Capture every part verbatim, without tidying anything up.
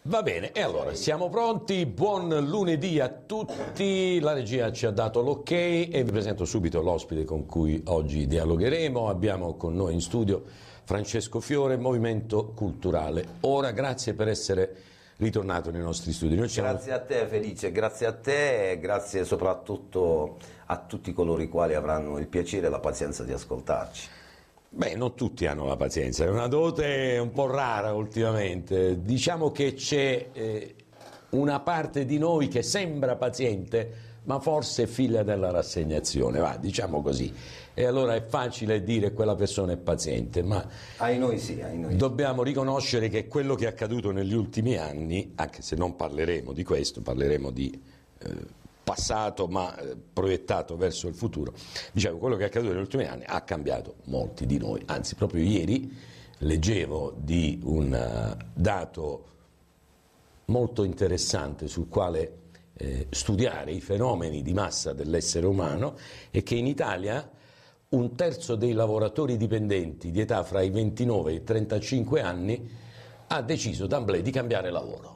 Va bene, e allora siamo pronti, buon lunedì a tutti, la regia ci ha dato l'ok e vi presento subito l'ospite con cui oggi dialogheremo. Abbiamo con noi in studio Francesco Fiore, Movimento Culturale. Ora, grazie per essere ritornato nei nostri studi. Noi siamo... Grazie a te Felice, grazie a te e grazie soprattutto a tutti coloro i quali avranno il piacere e la pazienza di ascoltarci. Beh, non tutti hanno la pazienza, è una dote un po' rara ultimamente. Diciamo che c'è eh, una parte di noi che sembra paziente, ma forse è figlia della rassegnazione, va, diciamo così. E allora è facile dire che quella persona è paziente, ma ai noi sì, ai noi dobbiamo riconoscere che quello che è accaduto negli ultimi anni, anche se non parleremo di questo, parleremo di... Eh, passato ma proiettato verso il futuro, diciamo, quello che è accaduto negli ultimi anni ha cambiato molti di noi, anzi proprio ieri leggevo di un dato molto interessante sul quale eh, studiare i fenomeni di massa dell'essere umano, e che in Italia un terzo dei lavoratori dipendenti di età fra i ventinove e i trentacinque anni ha deciso d'amblè di cambiare lavoro.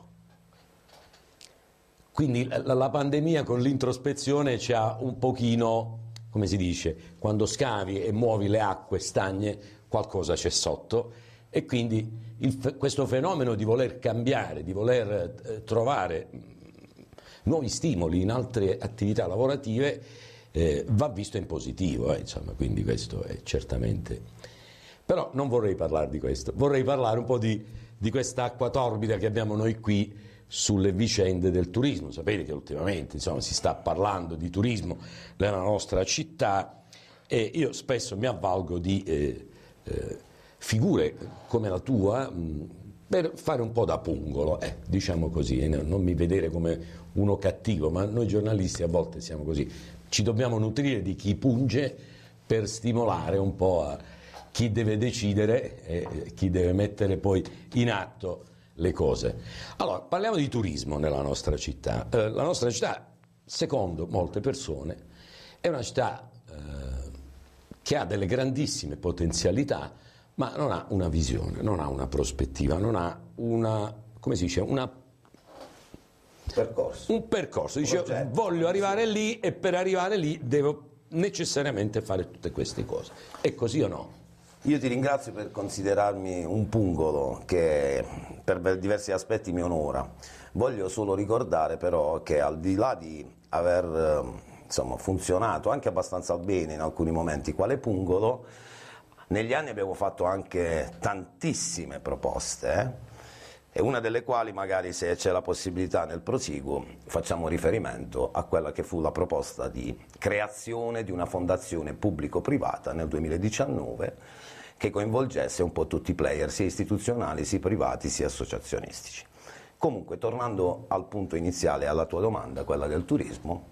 Quindi la, la pandemia con l'introspezione ci ha un pochino, come si dice, quando scavi e muovi le acque stagne qualcosa c'è sotto, e quindi il, questo fenomeno di voler cambiare, di voler eh, trovare mh, nuovi stimoli in altre attività lavorative eh, va visto in positivo, eh, insomma, quindi questo è certamente... Però non vorrei parlare di questo, vorrei parlare un po' di, di questa acqua torbida che abbiamo noi qui sulle vicende del turismo. Sapete che ultimamente, insomma, si sta parlando di turismo nella nostra città, e io spesso mi avvalgo di eh, eh, figure come la tua mh, per fare un po' da pungolo, eh, diciamo così, eh, non mi vedere come uno cattivo, ma noi giornalisti a volte siamo così, ci dobbiamo nutrire di chi punge per stimolare un po' a chi deve decidere e eh, chi deve mettere poi in atto le cose. Allora, parliamo di turismo nella nostra città. Eh, la nostra città, secondo molte persone, è una città eh, che ha delle grandissime potenzialità, ma non ha una visione, non ha una prospettiva, non ha una, come si dice, una, percorso. un percorso. Dice, voglio arrivare lì e per arrivare lì devo necessariamente fare tutte queste cose. È così o no? Io ti ringrazio per considerarmi un pungolo che per diversi aspetti mi onora. Voglio solo ricordare però che al di là di aver insomma, funzionato anche abbastanza bene in alcuni momenti quale pungolo, negli anni abbiamo fatto anche tantissime proposte, eh? E una delle quali, magari se c'è la possibilità nel prosieguo, facciamo riferimento a quella che fu la proposta di creazione di una fondazione pubblico-privata nel duemiladiciannove che coinvolgesse un po' tutti i player, sia istituzionali, sia privati, sia associazionistici. Comunque, tornando al punto iniziale, alla tua domanda, quella del turismo,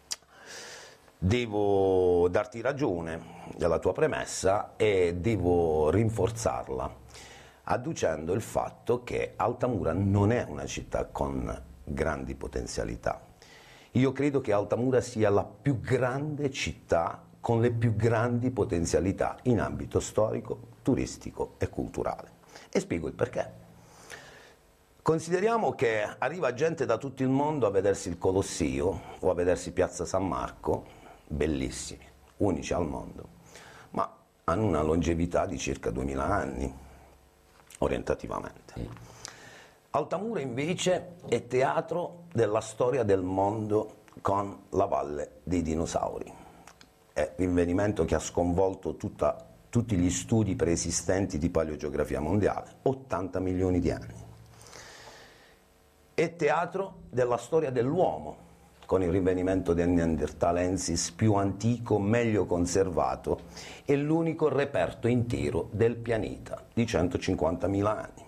devo darti ragione della tua premessa e devo rinforzarla, adducendo il fatto che Altamura non è una città con grandi potenzialità. Io credo che Altamura sia la più grande città con le più grandi potenzialità in ambito storico, turistico e culturale. E spiego il perché. Consideriamo che arriva gente da tutto il mondo a vedersi il Colosseo o a vedersi Piazza San Marco, bellissimi, unici al mondo, ma hanno una longevità di circa duemila anni, orientativamente. Altamura invece è teatro della storia del mondo con la Valle dei Dinosauri. È l'invenimento che ha sconvolto tutta, tutti gli studi preesistenti di paleogeografia mondiale, ottanta milioni di anni. È teatro della storia dell'uomo, con il rinvenimento del Neanderthalensis più antico, meglio conservato, e l'unico reperto intero del pianeta, di centocinquantamila anni.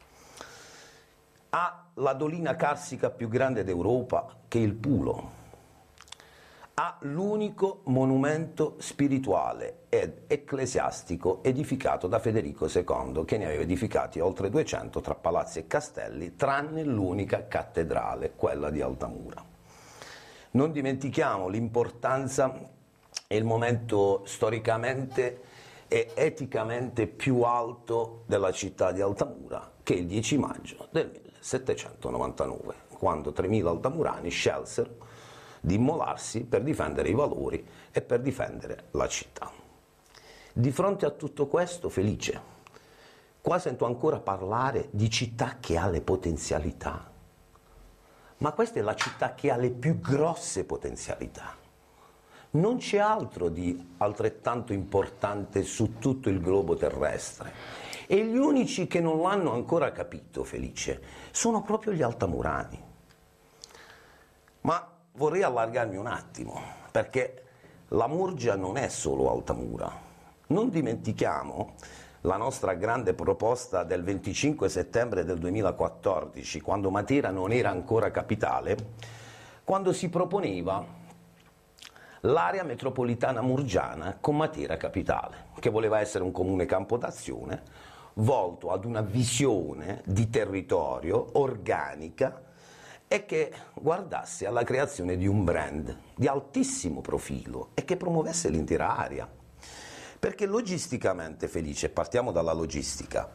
Ha la dolina carsica più grande d'Europa, che è il Pulo. Ha l'unico monumento spirituale ed ecclesiastico edificato da Federico secondo, che ne aveva edificati oltre duecento tra palazzi e castelli, tranne l'unica cattedrale, quella di Altamura. Non dimentichiamo l'importanza e il momento storicamente e eticamente più alto della città di Altamura, che è il dieci maggio del millesettecento. settecentonovantanove, quando tremila altamurani scelsero di immolarsi per difendere i valori e per difendere la città. Di fronte a tutto questo, Felice, qua sento ancora parlare di città che ha le potenzialità, ma questa è la città che ha le più grosse potenzialità. Non c'è altro di altrettanto importante su tutto il globo terrestre. E gli unici che non l'hanno ancora capito, Felice, sono proprio gli altamurani. Ma vorrei allargarmi un attimo, perché la Murgia non è solo Altamura. Non dimentichiamo la nostra grande proposta del venticinque settembre del duemilaquattordici, quando Matera non era ancora capitale, quando si proponeva l'area metropolitana murgiana con Matera capitale, che voleva essere un comune campo d'azione volto ad una visione di territorio organica e che guardasse alla creazione di un brand di altissimo profilo e che promuovesse l'intera area. Perché logisticamente, Felice, partiamo dalla logistica,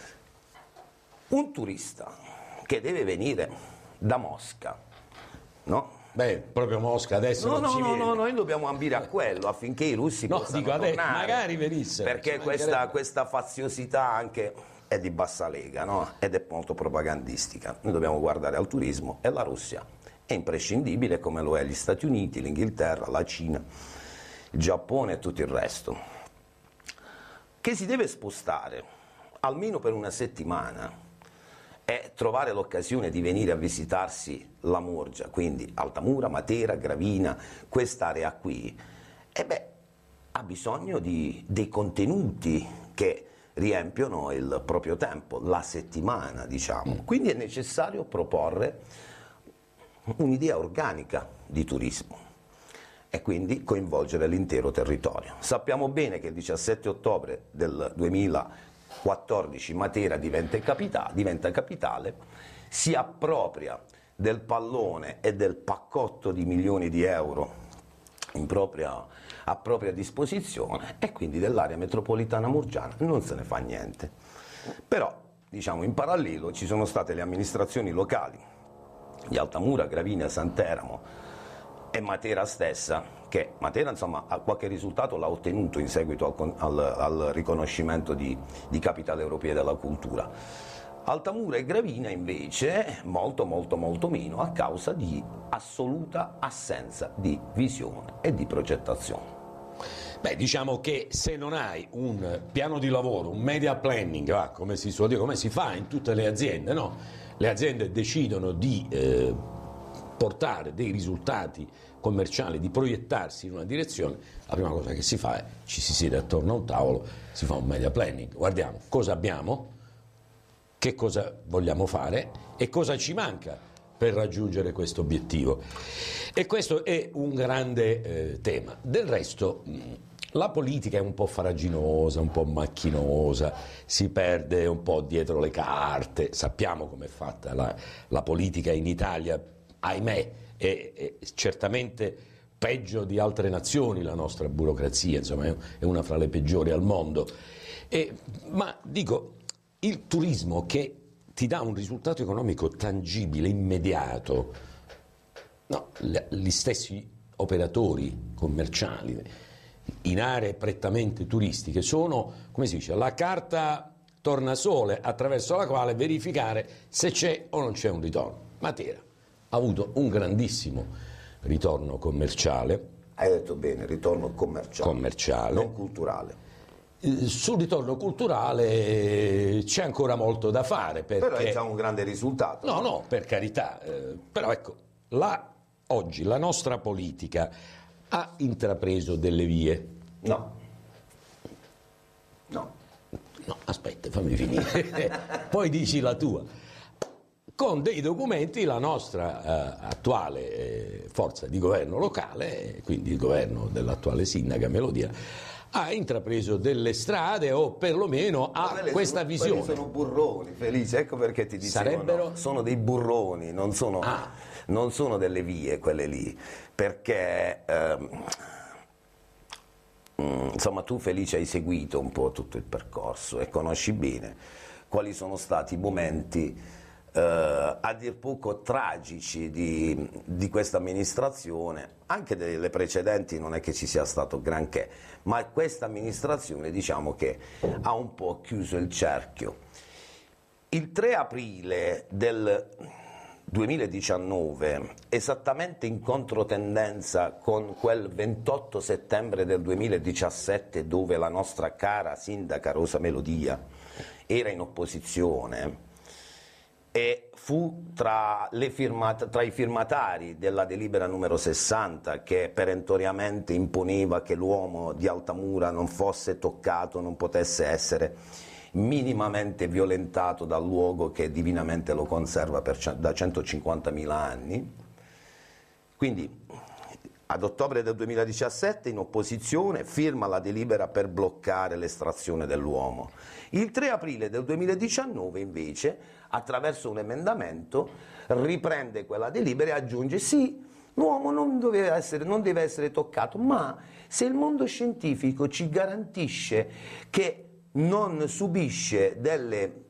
un turista che deve venire da Mosca, no? Beh, proprio Mosca adesso no, non no, ci no, viene. no, noi dobbiamo ambire a quello affinché i russi No, possano dico, adesso, tornare. magari venissero. Perché questa, questa faziosità anche è di bassa lega, no? Ed è molto propagandistica. Noi dobbiamo guardare al turismo e la Russia è imprescindibile, come lo è gli Stati Uniti, l'Inghilterra, la Cina, il Giappone e tutto il resto, che si deve spostare almeno per una settimana e trovare l'occasione di venire a visitarsi la Murgia, quindi Altamura, Matera, Gravina, quest'area qui, e beh, ha bisogno di, dei contenuti che riempiono il proprio tempo, la settimana, diciamo. Quindi è necessario proporre un'idea organica di turismo e quindi coinvolgere l'intero territorio. Sappiamo bene che il diciassette ottobre del duemilaquattordici Matera diventa capitale, diventa capitale, si appropria del pallone e del paccotto di milioni di euro in propria, a propria disposizione e quindi dell'area metropolitana murgiana non se ne fa niente. Però, diciamo, in parallelo ci sono state le amministrazioni locali di Altamura, Gravina, Santeramo e Matera stessa, che Matera insomma qualche risultato l'ha ottenuto in seguito al, al, al riconoscimento di, di capitale europea della cultura. Altamura e Gravina invece molto molto molto meno, a causa di assoluta assenza di visione e di progettazione. Beh, diciamo che se non hai un piano di lavoro, un media planning, va, come si suol dire, come si fa in tutte le aziende, no? Le aziende decidono di eh, portare dei risultati commerciali, di proiettarsi in una direzione, la prima cosa che si fa è ci si siede attorno a un tavolo, si fa un media planning, guardiamo cosa abbiamo, che cosa vogliamo fare e cosa ci manca per raggiungere questo obiettivo. E questo è un grande eh, tema. Del resto mh, la politica è un po' farraginosa, un po' macchinosa, si perde un po' dietro le carte, sappiamo com'è fatta la, la politica in Italia, ahimè, è, è certamente peggio di altre nazioni la nostra burocrazia, insomma è, è una fra le peggiori al mondo. E, ma dico, il turismo che ti dà un risultato economico tangibile, immediato, no, gli stessi operatori commerciali in aree prettamente turistiche sono, come si dice, la carta tornasole attraverso la quale verificare se c'è o non c'è un ritorno. Matera ha avuto un grandissimo ritorno commerciale. Hai detto bene, ritorno commerciale, commerciale. non culturale. Sul ritorno culturale c'è ancora molto da fare. Perché... Però è già un grande risultato. No, no, per carità. Eh, però ecco, la, oggi la nostra politica ha intrapreso delle vie. No. No. No, aspetta, fammi finire. Poi dici la tua. Con dei documenti la nostra eh, attuale eh, forza di governo locale, quindi il governo dell'attuale sindaca Melodia, ha intrapreso delle strade o perlomeno ha questa sono, visione. Sono burroni, Felice, ecco perché ti dicevo. Sarebbero? No, sono dei burroni, non sono, ah. non sono delle vie quelle lì, perché ehm, insomma tu, Felice, hai seguito un po' tutto il percorso e conosci bene quali sono stati i momenti eh, a dir poco tragici di, di questa amministrazione, anche delle precedenti non è che ci sia stato granché, ma questa amministrazione diciamo che ha un po' chiuso il cerchio. Il tre aprile del duemiladiciannove, esattamente in controtendenza con quel ventotto settembre del duemiladiciassette, dove la nostra cara sindaca Rosa Melodia era in opposizione e fu tra, le firmat- tra i firmatari della delibera numero sessanta, che perentoriamente imponeva che l'uomo di Altamura non fosse toccato, non potesse essere minimamente violentato dal luogo che divinamente lo conserva per, da centocinquantamila anni. Quindi ad ottobre del duemiladiciassette in opposizione firma la delibera per bloccare l'estrazione dell'uomo. Il tre aprile del duemiladiciannove invece, attraverso un emendamento, riprende quella delibera e aggiunge sì, l'uomo non deve essere, non deve essere toccato, ma se il mondo scientifico ci garantisce che non subisce delle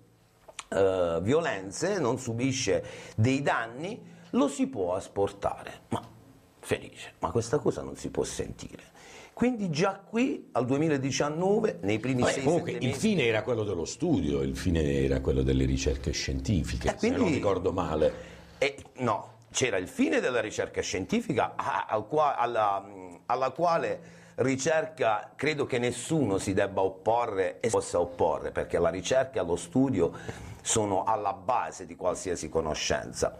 uh, violenze, non subisce dei danni, lo si può asportare. Ma felice, ma questa cosa non si può sentire. Quindi già qui al duemiladiciannove, nei primi Vabbè, sei comunque sette il mesi... fine era quello dello studio, il fine era quello delle ricerche scientifiche, Eh, quindi, se non ricordo male. Eh, no, c'era il fine della ricerca scientifica a, al qua, alla, alla quale ricerca credo che nessuno si debba opporre e possa opporre, perché la ricerca e lo studio sono alla base di qualsiasi conoscenza.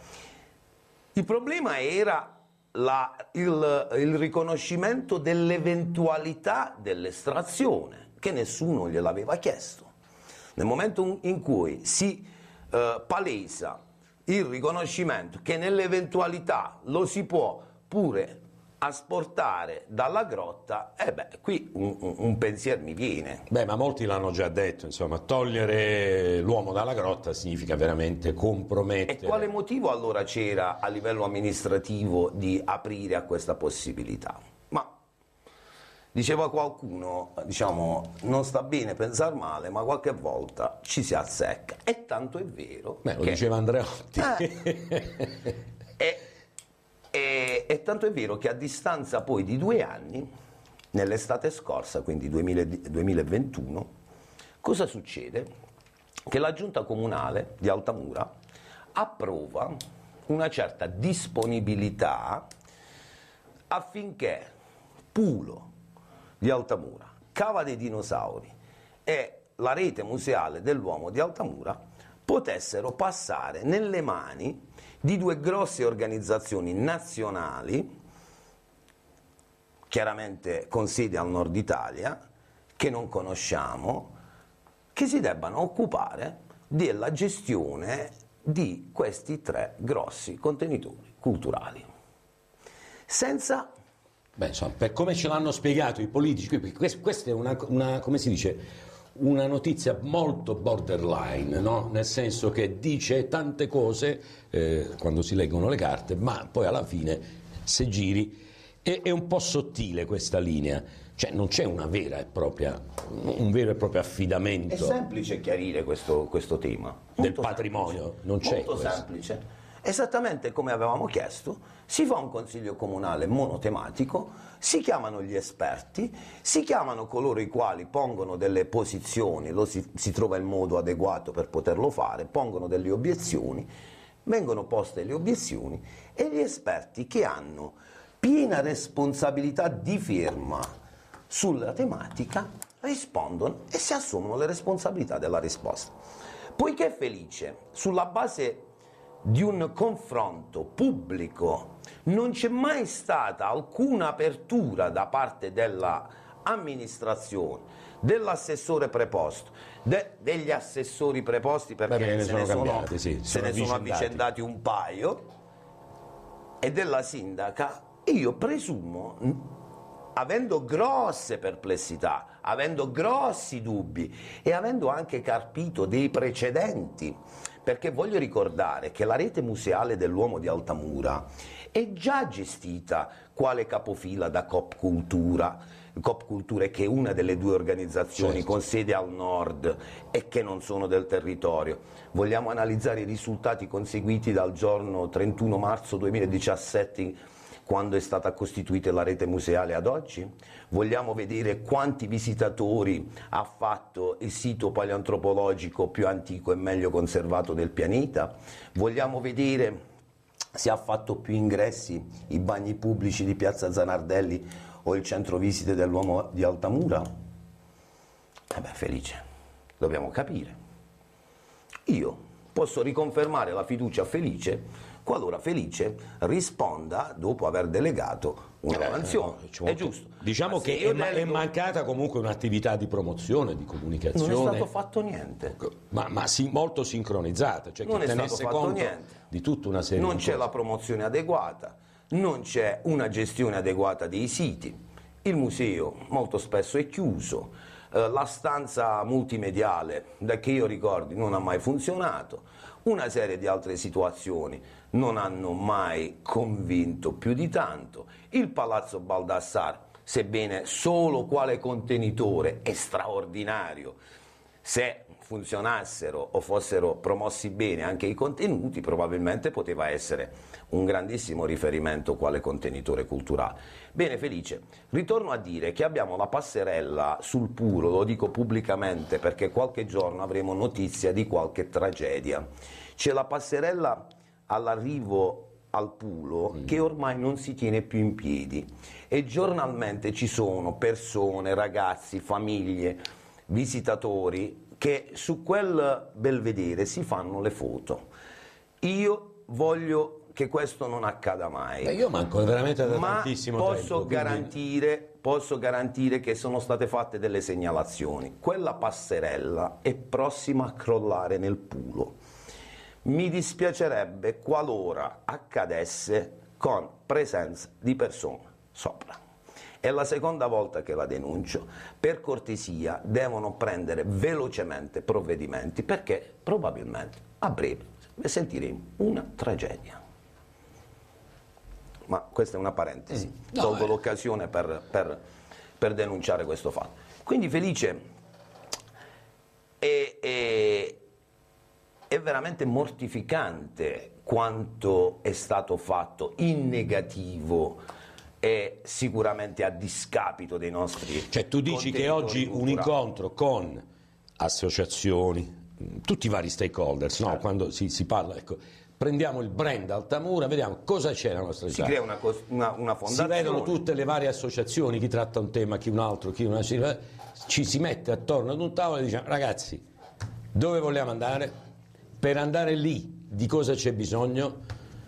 Il problema era la, il, il riconoscimento dell'eventualità dell'estrazione, che nessuno gliel'aveva chiesto. Nel momento in cui si eh, palesa il riconoscimento che nell'eventualità lo si può pure asportare dalla grotta, e eh beh, qui un, un, un pensiero mi viene. Beh, ma molti l'hanno già detto, insomma, togliere l'uomo dalla grotta significa veramente compromettere. E quale motivo allora c'era a livello amministrativo di aprire a questa possibilità? Ma diceva qualcuno, diciamo, non sta bene pensare male, ma qualche volta ci si azzecca. E tanto è vero. Beh, lo che... diceva Andreotti. Eh, e, e, e tanto è vero che a distanza poi di due anni, nell'estate scorsa, quindi duemilaventuno, cosa succede? Che la giunta comunale di Altamura approva una certa disponibilità affinché Pulo di Altamura, Cava dei Dinosauri e la rete museale dell'uomo di Altamura potessero passare nelle mani di due grosse organizzazioni nazionali, chiaramente con sede al nord Italia, che non conosciamo, che si debbano occupare della gestione di questi tre grossi contenitori culturali. Senza... Beh, insomma, per come ce l'hanno spiegato i politici, questa è una, una, come si dice, una notizia molto borderline, no? Nel senso che dice tante cose eh, quando si leggono le carte, ma poi alla fine, se giri, è, è un po' sottile questa linea, cioè non c'è una vera e propria, un vero e proprio affidamento. È semplice chiarire questo, questo tema. Del patrimonio, semplice, non c'è molto questo. semplice. Esattamente come avevamo chiesto, si fa un consiglio comunale monotematico, si chiamano gli esperti, si chiamano coloro i quali pongono delle posizioni, lo si, si trova il modo adeguato per poterlo fare, pongono delle obiezioni, vengono poste le obiezioni e gli esperti, che hanno piena responsabilità di firma sulla tematica, rispondono e si assumono le responsabilità della risposta. Poiché Felice, sulla base di un confronto pubblico, non c'è mai stata alcuna apertura da parte dell'amministrazione, dell'assessore preposto, de, degli assessori preposti, perché Beh, ne se sono ne sono, cambiati, sì, se sono ne sono avvicendati. avvicendati un paio, e della sindaca, io presumo, avendo grosse perplessità, avendo grossi dubbi e avendo anche carpito dei precedenti, perché voglio ricordare che la rete museale dell'uomo di Altamura è già gestita quale capofila da Coop Cultura. Coop Culture, che è una delle due organizzazioni certo. con sede al nord e che non sono del territorio. Vogliamo analizzare i risultati conseguiti dal giorno trentuno marzo duemiladiciassette, quando è stata costituita la rete museale, ad oggi? Vogliamo vedere quanti visitatori ha fatto il sito paleoantropologico più antico e meglio conservato del pianeta? Vogliamo vedere se ha fatto più ingressi i bagni pubblici di Piazza Zanardelli o il centro visite dell'uomo di Altamura? Eh beh, Felice, dobbiamo capire. Io posso riconfermare la fiducia a Felice qualora Felice risponda dopo aver delegato una mansione. Eh, è giusto. Diciamo che è, ma- delego... è mancata comunque un'attività di promozione, di comunicazione. Non è stato fatto niente. Ma, ma sì, molto sincronizzata, cioè Non che è tenesse stato fatto conto niente. di tutta una serie Non di c'è cose. la promozione adeguata, non c'è una gestione adeguata dei siti, il museo molto spesso è chiuso, eh, la stanza multimediale, da che io ricordi, non ha mai funzionato, una serie di altre situazioni non hanno mai convinto più di tanto. Il Palazzo Baldassar, sebbene solo quale contenitore, è straordinario. Se funzionassero o fossero promossi bene anche i contenuti, probabilmente poteva essere un grandissimo riferimento quale contenitore culturale. Bene Felice, ritorno a dire che abbiamo la passerella sul Puro, lo dico pubblicamente perché qualche giorno avremo notizia di qualche tragedia. C'è la passerella all'arrivo al Pulo che ormai non si tiene più in piedi e giornalmente ci sono persone, ragazzi, famiglie, visitatori che su quel belvedere si fanno le foto. Io voglio che questo non accada mai. Beh, io manco veramente da ma tantissimo posso tempo, quindi... garantire, posso garantire che sono state fatte delle segnalazioni. Quella passerella è prossima a crollare nel Pulo. Mi dispiacerebbe qualora accadesse con presenza di persone sopra. È la seconda volta che la denuncio. Per cortesia devono prendere velocemente provvedimenti perché probabilmente a breve sentiremo una tragedia. Ma questa è una parentesi, Mm. No, tolgo eh. l'occasione per, per, per denunciare questo fatto. Quindi Felice, è, è, è veramente mortificante quanto è stato fatto in negativo e sicuramente a discapito dei nostri. Cioè tu dici che oggi un culturali. incontro con associazioni, tutti i vari stakeholders, no? Certo. Quando si, si parla, ecco, prendiamo il brand Altamura, vediamo cosa c'è nella nostra Si città. crea una, cos- una, una Si fondazione. vedono tutte le varie associazioni, chi tratta un tema, chi un altro, chi una... ci si mette attorno ad un tavolo e diciamo ragazzi, dove vogliamo andare? Per andare lì, di cosa c'è bisogno?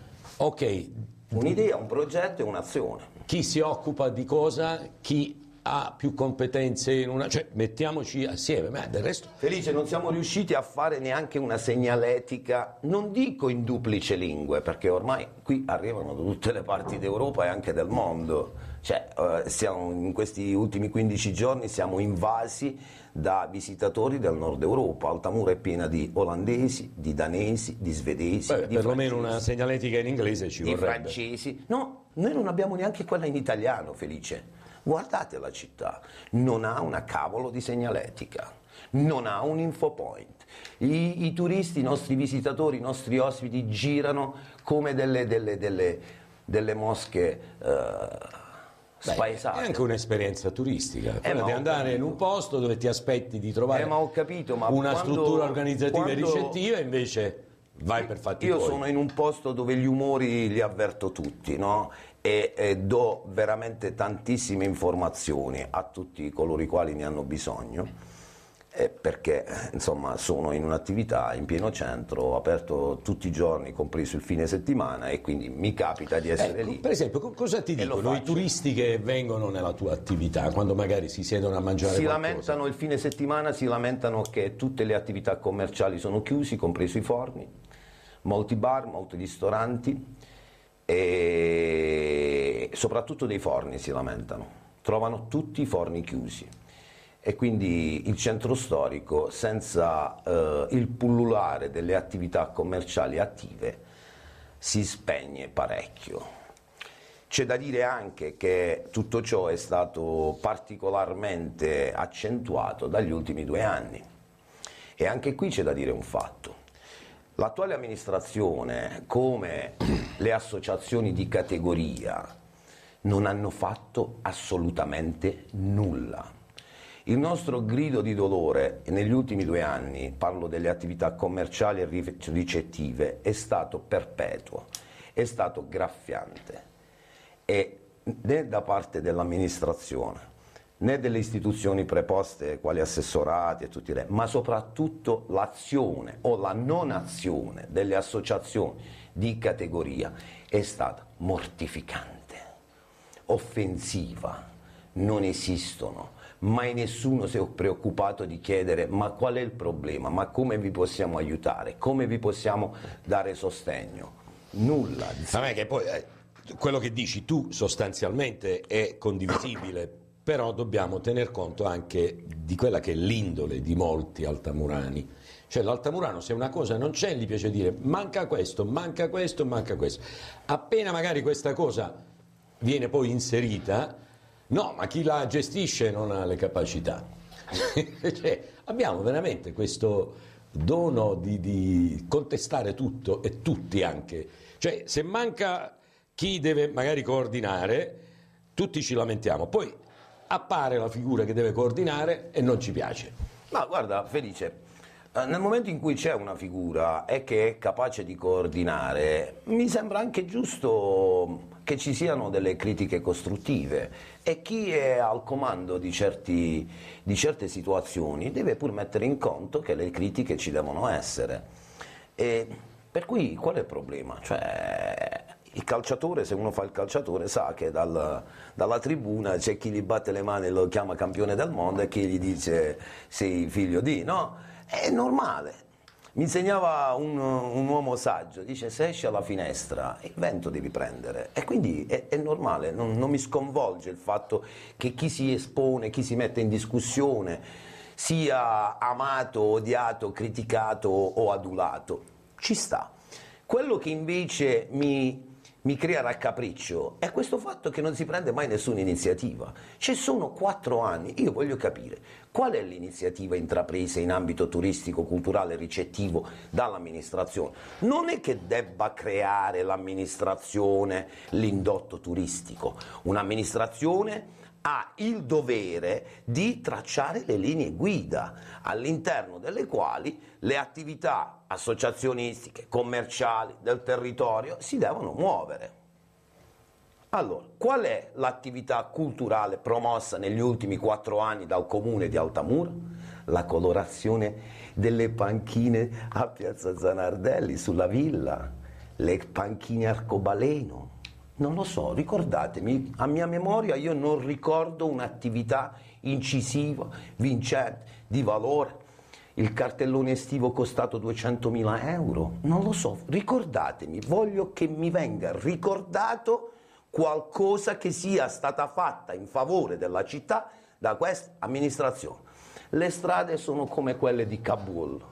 Ok, Un'idea, un progetto e un'azione. chi si occupa di cosa, chi ha più competenze in una... cioè mettiamoci assieme, ma del resto... Felice, non siamo riusciti a fare neanche una segnaletica, non dico in duplice lingue, perché ormai qui arrivano da tutte le parti d'Europa e anche del mondo. Cioè, eh, siamo, in questi ultimi quindici giorni siamo invasi da visitatori del nord Europa. Altamura è piena di olandesi, di danesi, di svedesi, Beh, di perlomeno francesi, una segnaletica in inglese ci di vorrebbe. francesi. No, noi non abbiamo neanche quella in italiano, Felice. Guardate la città, non ha una cavolo di segnaletica, non ha un infopoint. I, i turisti, i nostri visitatori, i nostri ospiti girano come delle, delle, delle, delle mosche eh, Beh, spaesate. è anche un'esperienza turistica, quella ma di ho andare capito. in un posto dove ti aspetti di trovare Eh, ma ho capito, ma una quando- struttura organizzativa e quando- ricettiva e invece vai per fatti Io tuoi. sono in un posto dove gli umori li avverto tutti, no? E, e do veramente tantissime informazioni a tutti coloro i quali ne hanno bisogno, eh, perché insomma sono in un'attività in pieno centro, aperto tutti i giorni, compreso il fine settimana, e quindi mi capita di essere Ecco, lì. per esempio, co- cosa ti E lo dicono i faccio. turisti che vengono nella tua attività quando magari si siedono a mangiare Si qualcosa? lamentano il fine settimana, si lamentano che tutte le attività commerciali sono chiuse, compreso i forni, molti bar, molti ristoranti, e soprattutto dei forni si lamentano, trovano tutti i forni chiusi e quindi il centro storico, senza eh, il pullulare delle attività commerciali attive, si spegne parecchio. C'è da dire anche che tutto ciò è stato particolarmente accentuato dagli ultimi due anni. E anche qui c'è da dire un fatto. L'attuale amministrazione, come le associazioni di categoria, non hanno fatto assolutamente nulla. Il nostro grido di dolore negli ultimi due anni, parlo delle attività commerciali e ricettive, è stato perpetuo, è stato graffiante. E né da parte dell'amministrazione, né delle istituzioni preposte quali assessorati e tutti i re, ma soprattutto l'azione o la non azione delle associazioni di categoria è stata mortificante, offensiva, non esistono, mai nessuno si è preoccupato di chiedere ma qual è il problema, ma come vi possiamo aiutare, come vi possiamo dare sostegno, nulla. Vabbè, che poi eh, quello che dici tu sostanzialmente è condivisibile, però dobbiamo tener conto anche di quella che è l'indole di molti altamurani. Cioè l'altamurano, se una cosa non c'è, gli piace dire manca questo, manca questo, manca questo. Appena magari questa cosa viene poi inserita, no, ma chi la gestisce non ha le capacità. Cioè, abbiamo veramente questo dono di, di contestare tutto e tutti anche. Cioè, se manca chi deve magari coordinare, tutti ci lamentiamo. Poi appare la figura che deve coordinare e non ci piace. Ma guarda, Felice, nel momento in cui c'è una figura e che è capace di coordinare, mi sembra anche giusto che ci siano delle critiche costruttive e chi è al comando di, certi, di certe situazioni deve pur mettere in conto che le critiche ci devono essere. E per cui qual è il problema? Cioè, il calciatore, se uno fa il calciatore, sa che dal, dalla tribuna c'è chi gli batte le mani e lo chiama campione del mondo e chi gli dice sei figlio di, no? È normale. Mi insegnava un, un uomo saggio, dice se esci alla finestra il vento devi prendere e quindi è, è normale, non, non mi sconvolge il fatto che chi si espone, chi si mette in discussione sia amato, odiato, criticato o adulato, ci sta. Quello che invece mi... mi crea raccapriccio è questo fatto che non si prende mai nessuna iniziativa. Ci sono quattro anni, io voglio capire qual è l'iniziativa intrapresa in ambito turistico, culturale, ricettivo dall'amministrazione. Non è che debba creare l'amministrazione l'indotto turistico, un'amministrazione ha il dovere di tracciare le linee guida all'interno delle quali le attività associazionistiche, commerciali del territorio si devono muovere. Allora, qual è l'attività culturale promossa negli ultimi quattro anni dal comune di Altamura? La colorazione delle panchine a Piazza Zanardelli sulla villa, le panchine arcobaleno. Non lo so, ricordatemi, a mia memoria io non ricordo un'attività incisiva, vincente, di valore. Il cartellone estivo costato duecentomila euro, non lo so, ricordatemi, voglio che mi venga ricordato qualcosa che sia stata fatta in favore della città da questa amministrazione. Le strade sono come quelle di Kabul,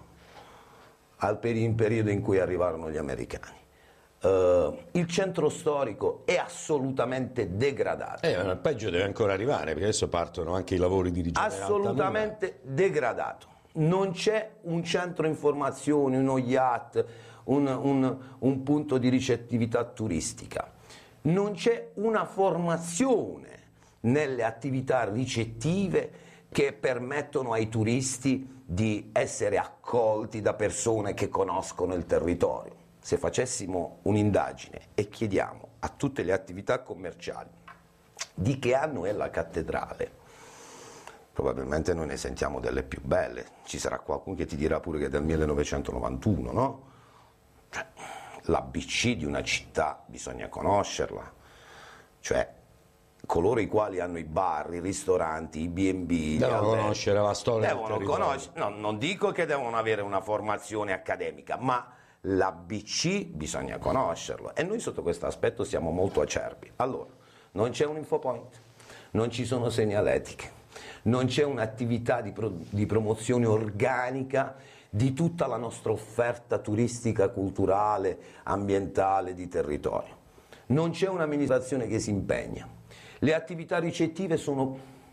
al peri- in periodo in cui arrivarono gli americani. Uh, il centro storico è assolutamente degradato. Eh, ma il peggio deve ancora arrivare, perché adesso partono anche i lavori di rigenerazione. Assolutamente degradato. Non c'è un centro informazioni, uno yacht, un, un, un punto di ricettività turistica. Non c'è una formazione nelle attività ricettive che permettono ai turisti di essere accolti da persone che conoscono il territorio. Se facessimo un'indagine e chiediamo a tutte le attività commerciali di che anno è la cattedrale, probabilmente noi ne sentiamo delle più belle. Ci sarà qualcuno che ti dirà pure che è del millenovecentonovantuno, no? Cioè, l'A B C di una città bisogna conoscerla, cioè coloro i quali hanno i bar, i ristoranti, i B and B devono conoscere la storia devono conoscere, no, non dico che devono avere una formazione accademica, ma l'A B C bisogna conoscerlo e noi sotto questo aspetto siamo molto acerbi. Allora, non c'è un infopoint, non ci sono segnaletiche, non c'è un'attività di, pro, di promozione organica di tutta la nostra offerta turistica, culturale, ambientale, di territorio. non c'è un'amministrazione che si impegna. Le attività ricettive sono,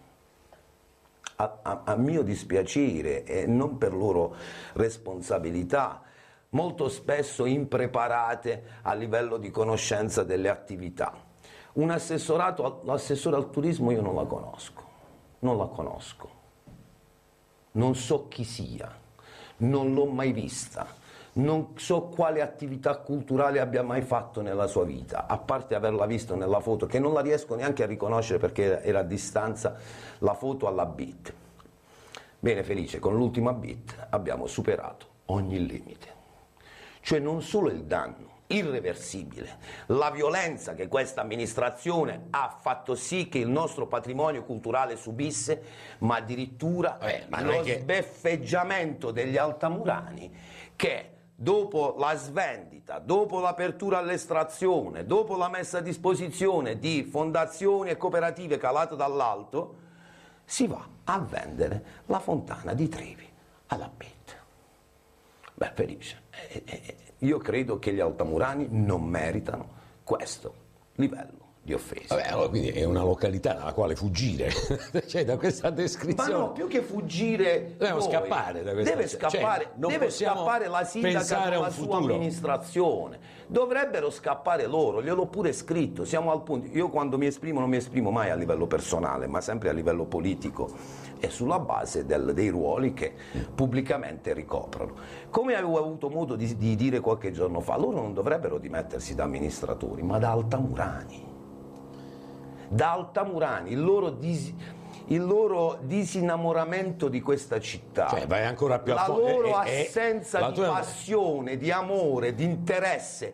a, a, a mio dispiacere e non per loro responsabilità, molto spesso impreparate a livello di conoscenza delle attività. Un assessorato, l'assessore al turismo io non la conosco, non la conosco, non so chi sia, non l'ho mai vista, non so quale attività culturale abbia mai fatto nella sua vita, a parte averla visto nella foto, che non la riesco neanche a riconoscere perché era a distanza la foto alla B I T. Bene Felice, con l'ultima B I T abbiamo superato ogni limite. Cioè non solo il danno irreversibile, la violenza che questa amministrazione ha fatto sì che il nostro patrimonio culturale subisse, ma addirittura Vabbè, ma lo che... sbeffeggiamento degli altamurani che dopo la svendita, dopo l'apertura all'estrazione, dopo la messa a disposizione di fondazioni e cooperative calate dall'alto, si va a vendere la fontana di Trevi alla B I T. Beh, Felice, eh, eh, io credo che gli altamurani non meritano questo livello di offesa. Vabbè, allora, quindi è una località dalla quale fuggire, cioè da questa descrizione. Ma no, più che fuggire, dobbiamo noi, scappare da questa. Deve scappare, cioè, non deve possiamo scappare la sindaca con la sua amministrazione. Dovrebbero scappare loro, gliel'ho pure scritto. Siamo al punto. Io quando mi esprimo non mi esprimo mai a livello personale, ma sempre a livello politico e sulla base del, dei ruoli che pubblicamente ricoprono. Come avevo avuto modo di, di dire qualche giorno fa, loro non dovrebbero dimettersi da amministratori, ma da altamurani. Da altamurani, il loro, dis, il loro disinnamoramento di questa città, cioè, vai ancora più a la fondo, loro è, è, assenza la di tua... passione, di amore, di interesse.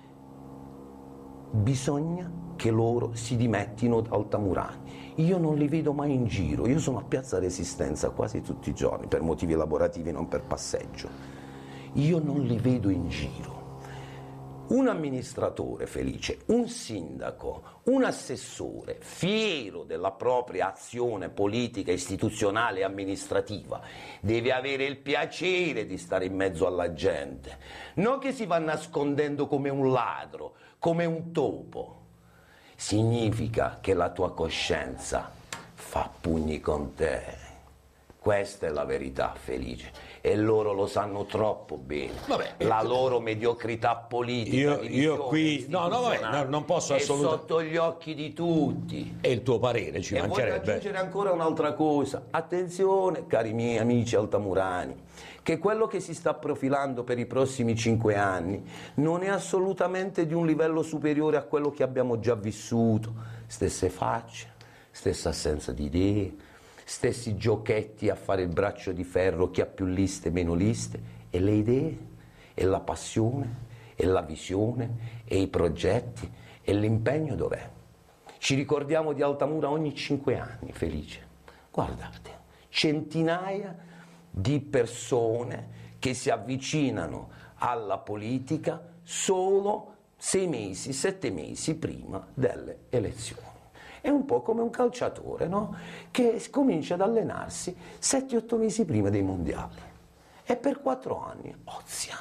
Bisogna che loro si dimettino da altamurani. Io non li vedo mai in giro, io sono a Piazza Resistenza quasi tutti i giorni, per motivi lavorativi, non per passeggio. Io non li vedo in giro. Un amministratore felice, un sindaco, un assessore fiero della propria azione politica, istituzionale e amministrativa deve avere il piacere di stare in mezzo alla gente, non che si va nascondendo come un ladro, come un topo. Significa che la tua coscienza fa pugni con te. Questa è la verità, Felice. E loro lo sanno troppo bene. Vabbè, la loro mediocrità politica. Io, io qui no, no, vabbè, no, non posso assolutamente. È sotto gli occhi di tutti. E il tuo parere ci e mancherebbe. Voglio aggiungere ancora un'altra cosa. Attenzione, cari miei amici altamurani, che quello che si sta profilando per i prossimi cinque anni non è assolutamente di un livello superiore a quello che abbiamo già vissuto. Stesse facce, stessa assenza di idee, stessi giochetti a fare il braccio di ferro, chi ha più liste, meno liste, e le idee, e la passione, e la visione, e i progetti, e l'impegno dov'è? Ci ricordiamo di Altamura ogni cinque anni, Felice. Guardate, centinaia di persone che si avvicinano alla politica solo sei mesi, sette mesi prima delle elezioni. È un po' come un calciatore, no? Che comincia ad allenarsi sette otto mesi prima dei mondiali e per quattro anni ozia.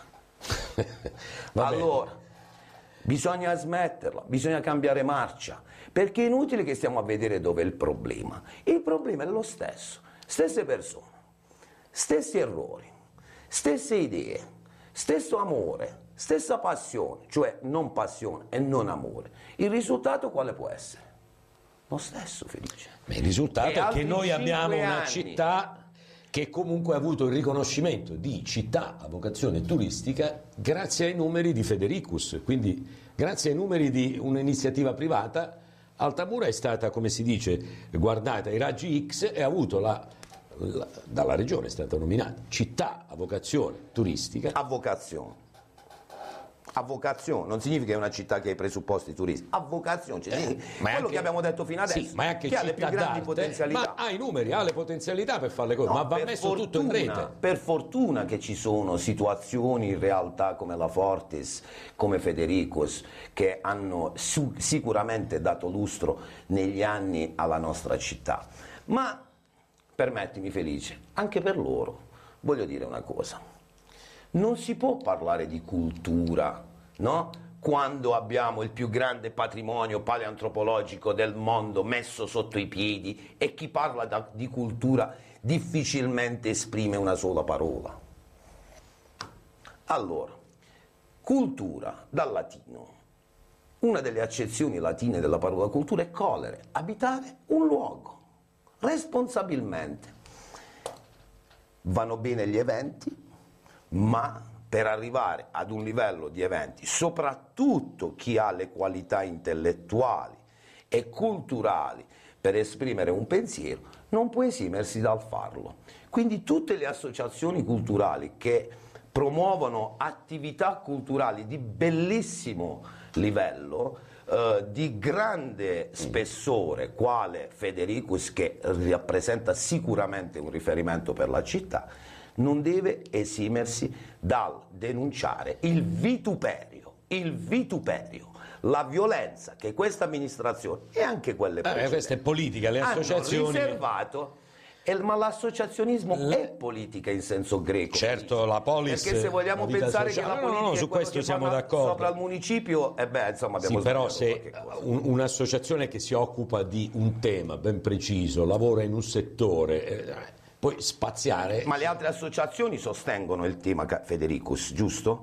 Allora, bisogna smetterla, bisogna cambiare marcia, perché è inutile che stiamo a vedere dove è il problema. Il problema è lo stesso, stesse persone, stessi errori, stesse idee, stesso amore, stessa passione, cioè non passione e non amore. Il risultato quale può essere? Lo stesso, Felice. Beh, il risultato e è che noi abbiamo una anni. città che comunque ha avuto il riconoscimento di città a vocazione turistica grazie ai numeri di Federicus, quindi grazie ai numeri di un'iniziativa privata. Altamura è stata, come si dice, guardata ai raggi X e ha avuto la, la dalla regione è stata nominata città a vocazione turistica. A vocazione. A vocazione, non significa che è una città che ha i presupposti turistici, a vocazione, cioè, eh, quello anche, che abbiamo detto fino adesso, sì, ma è anche che ha le più grandi d'arte, potenzialità. Ma ha i numeri, ha le potenzialità per fare le cose, no, ma va messo fortuna, tutto in rete. Per fortuna che ci sono situazioni in realtà come la Fortis, come Federicus, che hanno su, sicuramente dato lustro negli anni alla nostra città. Ma, permettimi Felice, anche per loro voglio dire una cosa. Non si può parlare di cultura, no? quando abbiamo il più grande patrimonio paleantropologico del mondo messo sotto i piedi e chi parla da, di cultura difficilmente esprime una sola parola. Allora, cultura dal latino. Una delle accezioni latine della parola cultura è colere, abitare un luogo, responsabilmente. Vanno bene gli eventi, ma per arrivare ad un livello di eventi, soprattutto chi ha le qualità intellettuali e culturali per esprimere un pensiero, non può esimersi dal farlo. Quindi tutte le associazioni culturali che promuovono attività culturali di bellissimo livello, eh, di grande spessore, quale Federicus, che rappresenta sicuramente un riferimento per la città, non deve esimersi dal denunciare il vituperio, il vituperio, la violenza che questa amministrazione e anche quelle precedenti eh, questa è politica, le associazioni hanno riservato. Ma l'associazionismo L... è politica in senso greco. Certo, la polis, perché se vogliamo pensare sociale... che la politica no, no, no, su è quello questo che siamo parla d'accordo. Sopra il municipio, e eh beh, insomma, abbiamo sì, però se qualche cosa. un, un'associazione che si occupa di un tema ben preciso, lavora in un settore, eh, poi spaziare... Ma le altre associazioni sostengono il tema Federicus, giusto?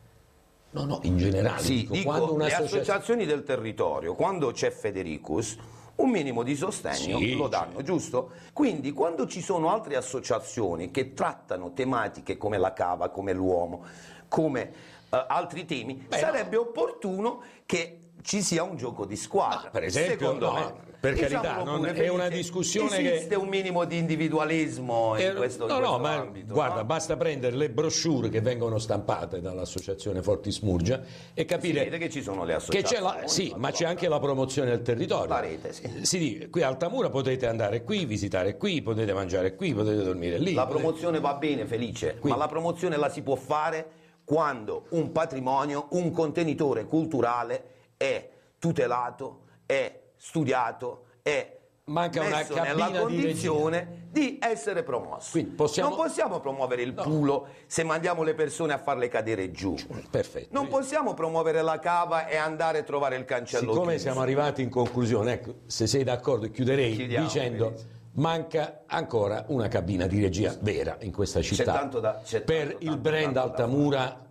No, no, in generale. Sì, dico, dico, quando le associazione... associazioni del territorio, quando c'è Federicus, un minimo di sostegno sì, lo danno, certo. Giusto? Quindi quando ci sono altre associazioni che trattano tematiche come la cava, come l'uomo, come uh, altri temi, Beh, sarebbe no. opportuno che ci sia un gioco di squadra. No, per esempio, secondo no, me. Per carità, non è una discussione esiste che... Esiste un minimo di individualismo in eh, questo, no, in questo no, ma ambito. Guarda, no? basta prendere le brochure che vengono stampate dall'associazione Fortis Murgia e capire... Si vede che ci sono le associazioni. Che c'è la, sì, ma c'è anche la promozione del territorio. La rete, sì. Si dice, qui a Altamura potete andare qui, visitare qui, potete mangiare qui, potete dormire lì. La potete... promozione va bene, Felice, Quindi. ma la promozione la si può fare quando un patrimonio, un contenitore culturale è tutelato, è studiato, è Manca una messo cabina nella condizione di, di essere promosso. Possiamo... Non possiamo promuovere il no. pulo se mandiamo le persone a farle cadere giù. Perfetto. Non possiamo promuovere la cava e andare a trovare il cancello. Siccome chiuso. siamo arrivati in conclusione, ecco, se sei d'accordo chiuderei Chiudiamo, dicendo Felice. manca ancora una cabina di regia vera in questa città. C'è tanto da, c'è per tanto, il tanto, brand tanto Altamura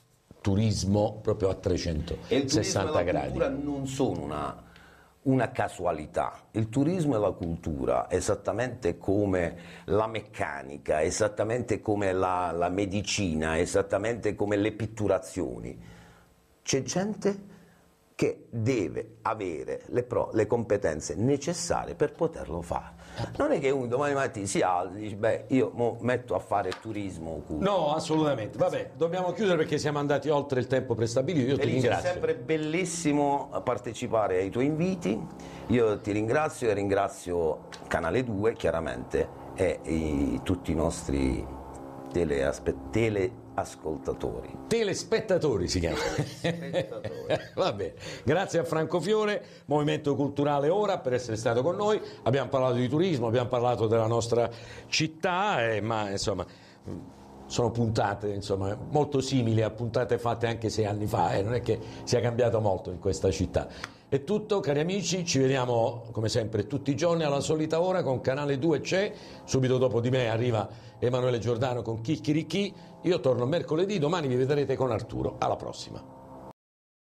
turismo proprio a trecentosessanta gradi. E il turismo e la cultura non sono una una casualità. Il turismo e la cultura, esattamente come la meccanica, esattamente come la, la medicina, esattamente come le pitturazioni, c'è gente che deve avere le, pro, le competenze necessarie per poterlo fare. Non è che uno domani mattina si alza e dice, beh, io mo metto a fare turismo o cultura. No, assolutamente. Vabbè, dobbiamo chiudere perché siamo andati oltre il tempo prestabilito. Io Felice, ti ringrazio. È sempre bellissimo partecipare ai tuoi inviti. Io ti ringrazio e ringrazio Canale due, chiaramente, e i, tutti i nostri teleaspe- teleascoltatori. Telespettatori si chiama. Va bene. Grazie a Franco Fiore, Movimento Culturale Ora, per essere stato con noi. Abbiamo parlato di turismo, abbiamo parlato della nostra città, eh, ma insomma sono puntate insomma, molto simili a puntate fatte anche sei anni fa, eh, non è che sia cambiato molto in questa città. È tutto, cari amici, ci vediamo come sempre tutti i giorni alla solita ora con Canale due c'è, subito dopo di me arriva Emanuele Giordano con Chicchirichì, io torno mercoledì, domani vi vedrete con Arturo, alla prossima.